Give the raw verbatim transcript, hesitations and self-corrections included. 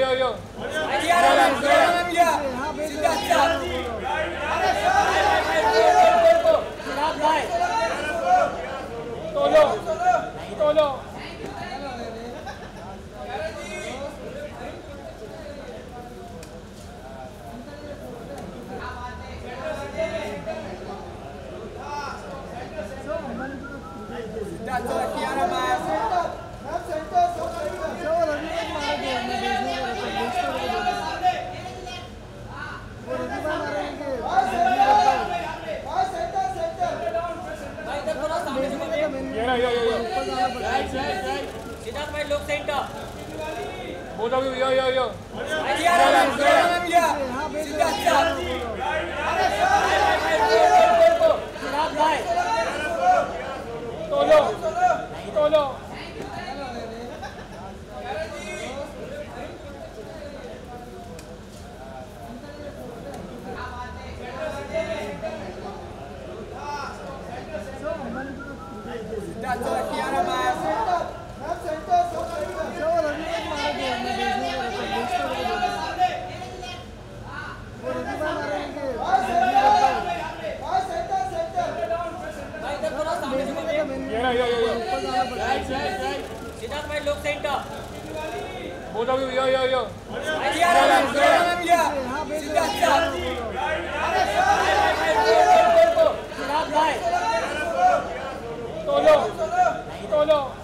यो यो तोलो तोलो सिद्धार्थ भाई लोग सेंटर बोलो यो यो यो सिद्धार्थ भाई तोलो तोलो सिद्धार्थ भाई लोग सेंटर बोलो यो यो यो सिद्धार्थ भाई तोलो तोलो